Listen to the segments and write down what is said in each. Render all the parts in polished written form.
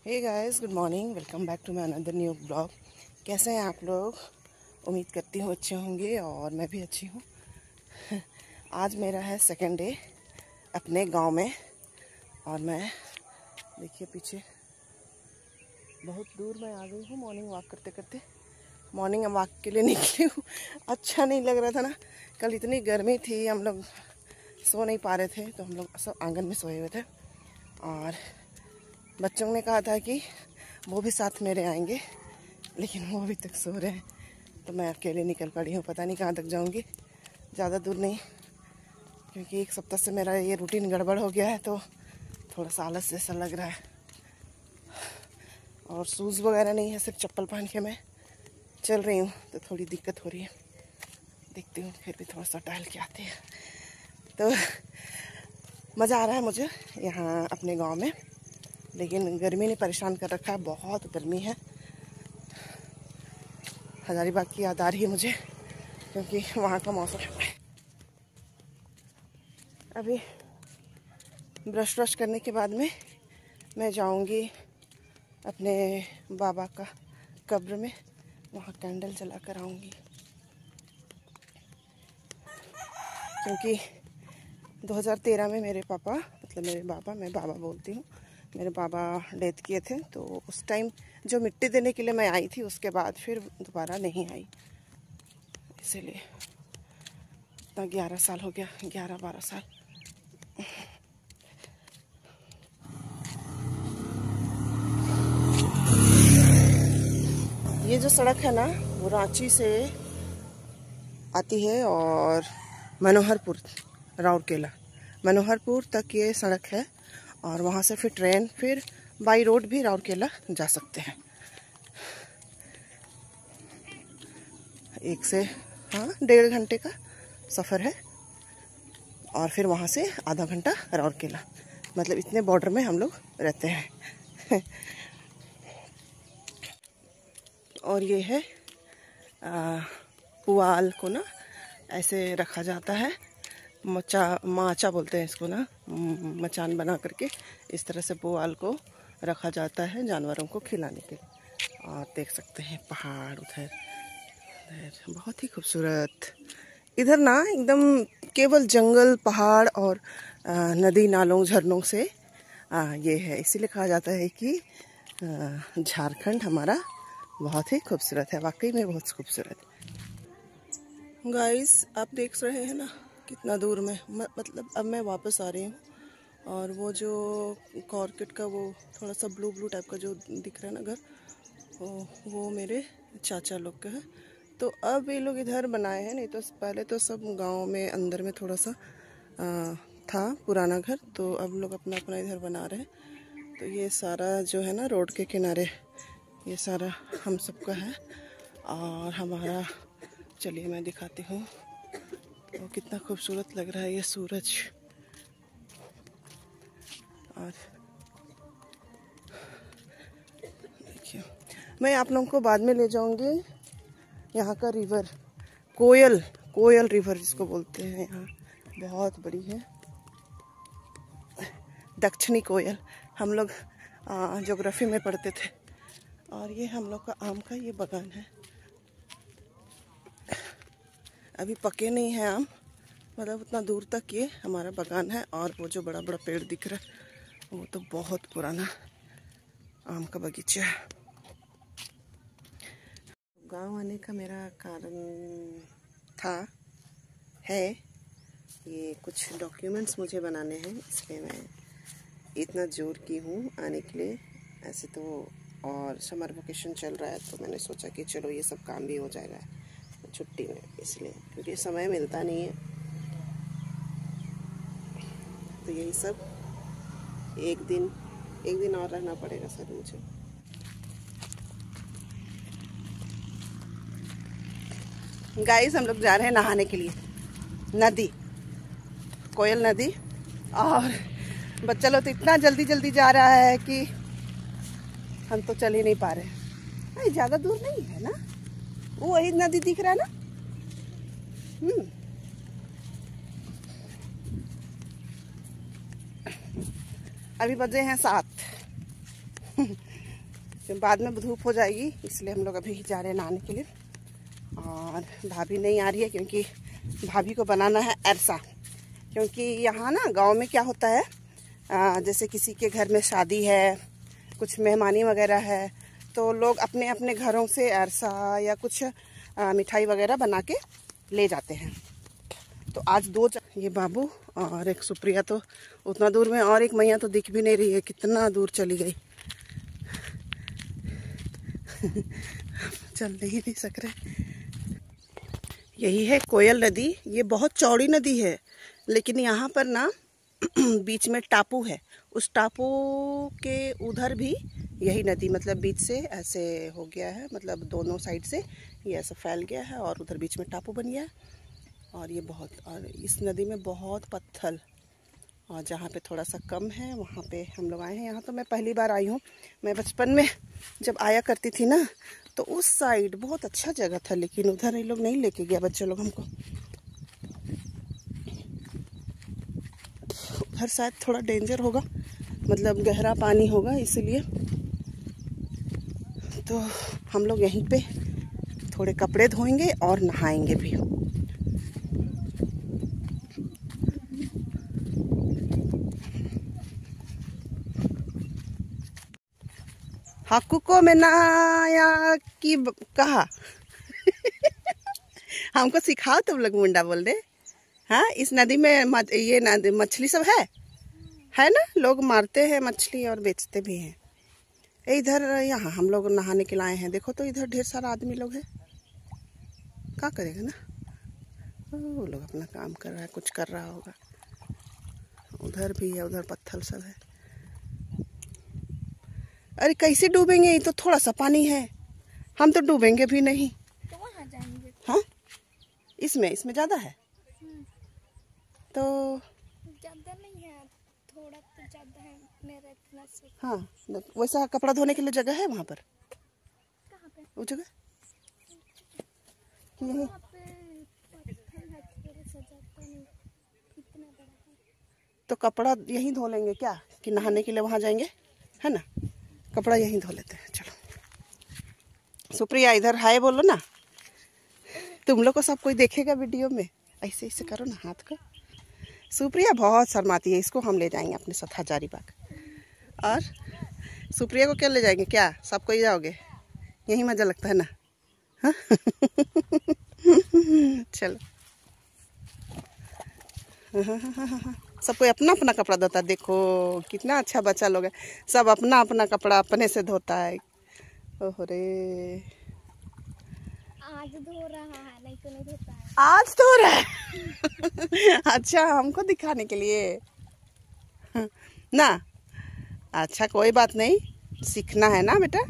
Hey guys, good morning. Welcome back to my another new blog. कैसे हैं आप लोग? उम्मीद करती हूँ अच्छे होंगे और मैं भी अच्छी हूँ। आज मेरा है सेकंड डे अपने गांव में और मैं देखिए पीछे बहुत दूर मैं आ गई हूँ मॉर्निंग वॉक करते करते। मॉर्निंग वॉक के लिए निकली हूँ। अच्छा नहीं लग रहा था ना, कल इतनी गर्मी थी, हम लोग सो नहीं पा रहे थे, तो हम लोग सब आंगन में सोए हुए थे और बच्चों ने कहा था कि वो भी साथ मेरे आएंगे, लेकिन वो अभी तक सो रहे हैं, तो मैं अकेले निकल पड़ी हूँ। पता नहीं कहाँ तक जाऊँगी, ज़्यादा दूर नहीं, क्योंकि एक सप्ताह से मेरा ये रूटीन गड़बड़ हो गया है, तो थोड़ा सा आलस जैसा लग रहा है। और शूज़ वगैरह नहीं है, सिर्फ चप्पल पहन के मैं चल रही हूँ, तो थोड़ी दिक्कत हो रही है। देखती हूँ, फिर भी थोड़ा सा टहल के आते हैं। तो मज़ा आ रहा है मुझे यहाँ अपने गाँव में, लेकिन गर्मी ने परेशान कर रखा है। बहुत गर्मी है। हजारीबाग की याद आ रही है मुझे, क्योंकि वहाँ का मौसम। अभी ब्रश व्रश करने के बाद में मैं जाऊँगी अपने बाबा का कब्र में, वहाँ कैंडल जला कर आऊँगी, क्योंकि 2013 में मेरे पापा, मतलब मेरे बाबा, मैं बाबा बोलती हूँ, मेरे बाबा डेथ किए थे। तो उस टाइम जो मिट्टी देने के लिए मैं आई थी, उसके बाद फिर दोबारा नहीं आई, इसीलिए इतना 11 साल हो गया, 11-12 साल। ये जो सड़क है ना, वो रांची से आती है और मनोहरपुर, राउरकेला मनोहरपुर तक ये सड़क है, और वहाँ से फिर ट्रेन, फिर बाई रोड भी राउरकेला जा सकते हैं। 1 से 1.5 घंटे का सफ़र है, और फिर वहाँ से आधा घंटा राउरकेला। मतलब इतने बॉर्डर में हम लोग रहते हैं। और ये है पुआल को ना ऐसे रखा जाता है, माचा बोलते हैं इसको ना, मचान बना करके इस तरह से पुआल को रखा जाता है जानवरों को खिलाने के लिए। और देख सकते हैं पहाड़ उधर, बहुत ही खूबसूरत। इधर ना एकदम केवल जंगल, पहाड़ और नदी नालों झरनों से ये है। इसीलिए कहा जाता है कि झारखंड हमारा बहुत ही खूबसूरत है। वाकई में बहुत खूबसूरत। गाइस, आप देख रहे हैं ना कितना दूर में, मतलब अब मैं वापस आ रही हूँ, और वो जो कॉर्केट का वो थोड़ा सा ब्लू ब्लू टाइप का जो दिख रहा है ना घर, वो मेरे चाचा लोग का है। तो अब ये लोग इधर बनाए हैं, नहीं तो पहले तो सब गांव में अंदर में थोड़ा सा था पुराना घर, तो अब लोग अपना अपना इधर बना रहे हैं। तो ये सारा जो है ना रोड के किनारे, ये सारा हम सबका है। और हमारा, चलिए मैं दिखाती हूँ, तो कितना खूबसूरत लग रहा है ये सूरज। और देखिए, मैं आप लोगों को बाद में ले जाऊंगी यहाँ का रिवर, कोयल रिवर जिसको बोलते हैं, यहाँ बहुत बड़ी है, दक्षिणी कोयल। हम लोग ज्योग्राफी में पढ़ते थे। और ये हम लोग का आम का ये बागान है। अभी पके नहीं है आम, मतलब उतना दूर तक ये हमारा बागान है। और वो जो बड़ा बड़ा पेड़ दिख रहा है, वो तो बहुत पुराना आम का बगीचा है। गांव आने का मेरा कारण है ये कुछ डॉक्यूमेंट्स मुझे बनाने हैं, इसलिए मैं इतना जोर की हूँ आने के लिए। ऐसे तो और समर वेकेशन चल रहा है, तो मैंने सोचा कि चलो ये सब काम भी हो जाएगा छुट्टी में, इसलिए, क्योंकि समय मिलता नहीं है। तो यही सब एक दिन और रहना पड़ेगा सर मुझे। गाइस, हम लोग जा रहे हैं नहाने के लिए नदी, कोयल नदी। और बच्चा लोग तो इतना जल्दी जल्दी जा रहा है कि हम तो चल ही नहीं पा रहे। ज़्यादा दूर नहीं है ना, वो वही नदी दिख रहा है ना। अभी बजे हैं 7। बाद में धूप हो जाएगी, इसलिए हम लोग अभी जा रहे हैं नहाने के लिए। और भाभी नहीं आ रही है क्योंकि भाभी को बनाना है अरसा। क्योंकि यहाँ ना गांव में क्या होता है, जैसे किसी के घर में शादी है, कुछ मेहमानी वगैरह है, तो लोग अपने अपने घरों से अरसा या कुछ मिठाई वगैरह बना के ले जाते हैं। तो आज दो ये बाबू और एक सुप्रिया तो उतना दूर में, और एक मैया तो दिख भी नहीं रही है, कितना दूर चली गई। चल नहीं सक रहे। यही है कोयल नदी। ये बहुत चौड़ी नदी है, लेकिन यहाँ पर ना बीच में टापू है। उस टापू के उधर भी यही नदी, मतलब बीच से ऐसे हो गया है, मतलब दोनों साइड से ये ऐसा फैल गया है और उधर बीच में टापू बन गया है। और ये बहुत, और इस नदी में बहुत पत्थर, और जहाँ पे थोड़ा सा कम है वहाँ पे हम लोग आए हैं। यहाँ तो मैं पहली बार आई हूँ। मैं बचपन में जब आया करती थी ना, तो उस साइड बहुत अच्छा जगह था, लेकिन उधर ये लोग नहीं लेके गया बच्चे लोग हमको। उधर शायद थोड़ा डेंजर होगा, मतलब गहरा पानी होगा, इसलिए तो हम लोग यहीं पे थोड़े कपड़े धोएंगे और नहाएंगे भी। हाकू को मैं नहाया कि कहा हमको सिखाओ तुम लोग मुंडा बोल दे। हाँ, इस नदी में ये नदी मछली सब है ना, लोग मारते हैं मछली और बेचते भी हैं। इधर यहाँ हम लोग नहाने के लिए आए हैं। देखो तो इधर ढेर सारा आदमी लोग है, क्या करेगा ना, वो लोग अपना काम कर रहा है, कुछ कर रहा होगा। उधर भी है, उधर पत्थर सब है। अरे कैसे डूबेंगे, ये तो थोड़ा सा पानी है, हम तो डूबेंगे भी नहीं। तो वहाँ जाएंगे। हाँ, इसमें ज्यादा है तो ज्यादा नहीं है, थोड़ा तो ज्यादा है मेरा इतना से। हाँ, वैसा कपड़ा धोने के लिए जगह है वहाँ पर। कहाँ पे? वो जगह वहाँ पे पत्थर है, थोड़ा सा ज्यादा नहीं, इतना बड़ा है। तो कपड़ा यहीं धो लेंगे क्या, कि नहाने के लिए वहाँ जाएंगे, है ना। कपड़ा यहीं धो लेते हैं। चलो सुप्रिया इधर हाय बोलो ना, तुम लोग को सब कोई देखेगा वीडियो में। ऐसे ऐसे करो ना हाथ को। सुप्रिया बहुत शर्माती है, इसको हम ले जाएंगे अपने साथ हजारीबाग। और सुप्रिया को क्या ले जाएंगे, क्या सबको ही जाओगे, यही मजा लगता है ना। हाँ? चलो सब कोई अपना अपना कपड़ा धोता है। देखो कितना अच्छा बच्चा लोग है, सब अपना अपना कपड़ा अपने से धोता है। ओहो रे, आज धो रहा है, नहीं तो नहीं धोता है। आज धो रहा है अच्छा, हमको दिखाने के लिए ना। अच्छा कोई बात नहीं, सीखना है ना बेटा।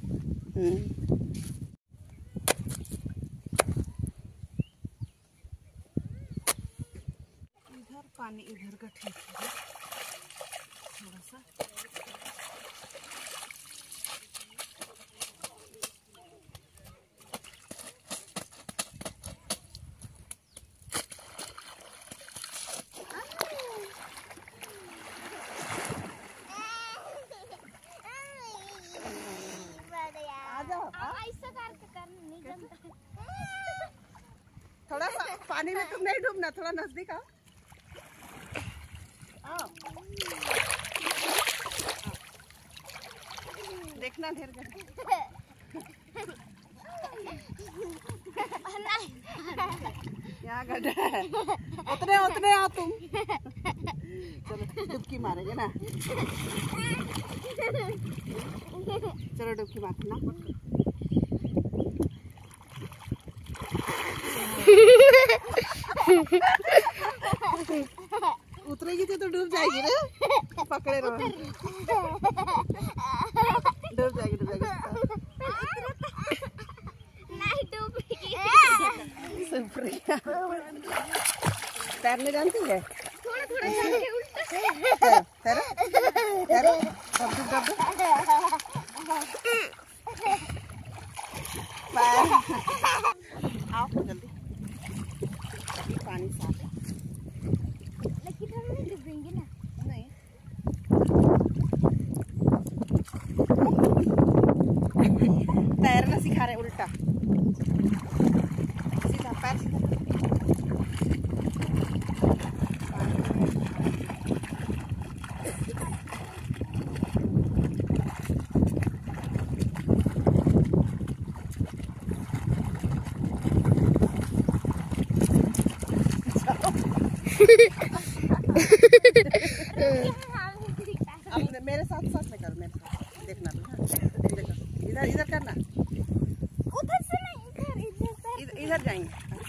इधर पानी इधर का ठीक है थोड़ा सा। थोड़ा सा पानी में तुम नहीं डूबना, थोड़ा नजदीक आओ। देखना ढेर यहाँ गड्ढा है, उतने आओ तुम। चलो डुबकी मारेंगे ना, चलो डुबकी मारना। उतरेगी तो डूब जाएगी ना, पकड़े रहो। डूब जाएगी नहीं डूबेगी। सुप्रिया तैरने जानती है? थोड़ा थोड़ा तैरो आओ जल्दी, पानी साफ है। लेकिन हम नहीं डूबेंगे ना। नहीं तैरना सिखा रहे उल्टा। सीधा पैर सीधा। अब मेरे साथ साथ में करो, मेरे साथ देखना। देखो इधर इधर करना, उधर से नहीं, इधर इधर जाएंगे।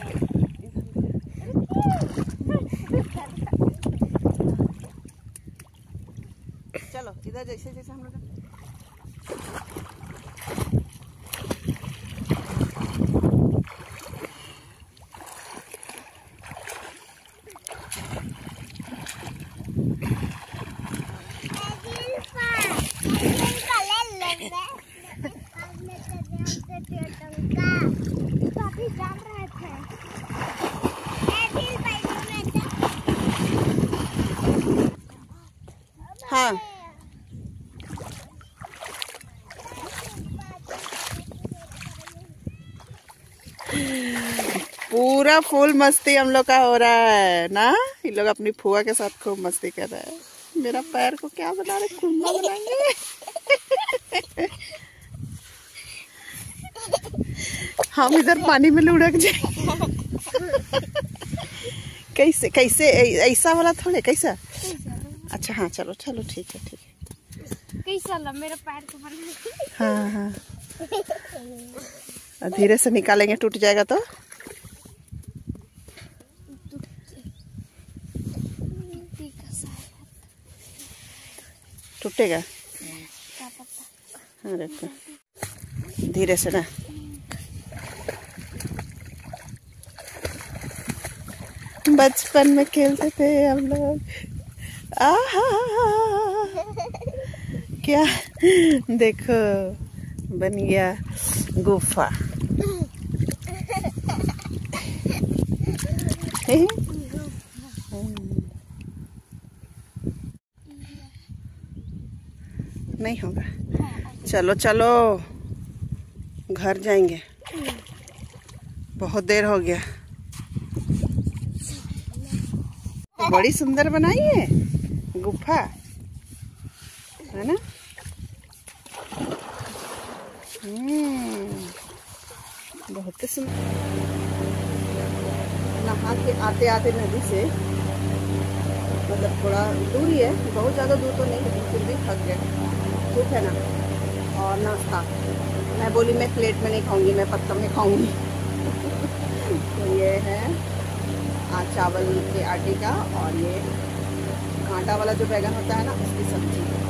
चलो इधर जैसे जैसे हम लोग हाँ पूरा फुल मस्ती हम लोग का हो रहा है ना। ये लोग अपनी फुआ के साथ खूब मस्ती कर रहे हैं। मेरा पैर को क्या बना रहे, कुल्ला बनाएंगे। हम इधर पानी में लुढ़क जाएंगे। कैसे कैसे ऐसा वाला थोड़े, कैसा? अच्छा हाँ चलो चलो ठीक है ठीक है। कैसा ला मेरा पैर को बना। हाँ हाँ धीरे से निकालेंगे, टूट जाएगा तो। टूटेगा हाँ देखो धीरे से ना। बचपन में खेलते थे हम लोग। क्या देखो बन गया गुफा। नहीं होगा। चलो चलो घर जाएंगे, बहुत देर हो गया। बड़ी सुंदर बनाई है गुफा, है ना? बहुत सुंदर। नहा के आते आते नदी से, मतलब थोड़ा दूर ही है, बहुत ज़्यादा दूर तो नहीं, लेकिन फिर भी थक गए। ठीक है ना। और नाश्ता मैं बोली मैं प्लेट में नहीं खाऊंगी, मैं पत्ता में खाऊंगी। तो ये है चावल के आटे का, और ये कांटा वाला जो बैगन होता है ना, उसकी सब्जी।